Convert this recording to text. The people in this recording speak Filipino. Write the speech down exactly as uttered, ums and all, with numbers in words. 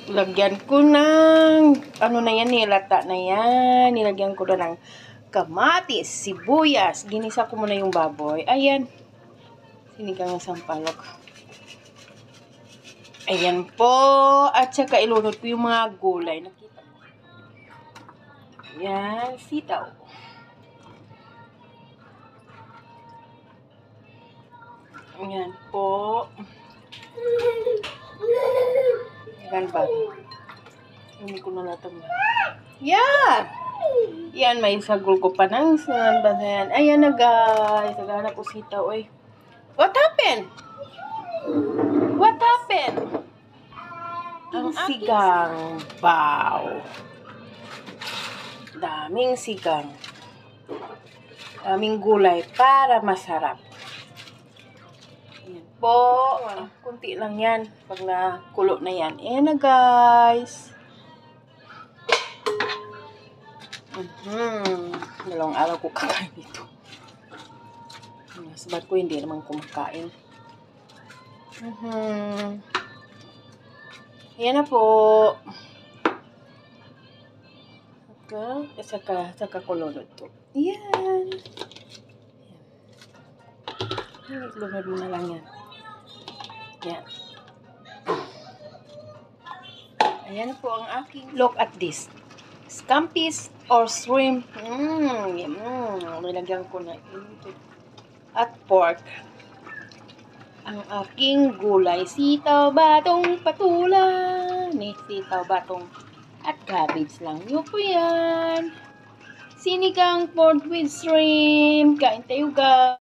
Lagyan ko ng, ano na yan, nilata na yan. Nilagyan ko na ng kamatis, sibuyas. Ginisa ko muna yung baboy. Ayan. Sinigang ng sampalok. Ayan po. At saka ilunod ko yung mga gulay. Nakita mo. Ayan. Sitaw. Ayan po. Ayan ba? Hindi ko na natin. Yan! Yan, may sagol ko pa ng saan ba yan? Ayan na guys. Naghanap ko sitaw eh. What happened? What happened? Ang sigang. Wow. Daming sigang. Daming gulay para masarap. Ayan po. Kunti lang yan. Pag nakulo na yan. Ayan na guys. Mm-hmm. Dalawang araw ko kakain ito. Sabat ko hindi naman kumakain. Mm-hmm. Ayan na po. Okay. Saka, saka kulunod to. Ayan. Ayan. Lunod mo na lang yan. Ayan. Ayan na po ang aking. Look at this. Scampis or shrimp. Mmm. Mmm. Nilagyan ko na ito. At pork. Ang aking gulay. Sitaw, batong, patula. Ni sitaw, batong, at cabbage lang. Yun po yan. Sinigang pork with shrimp. Kain tayo guys.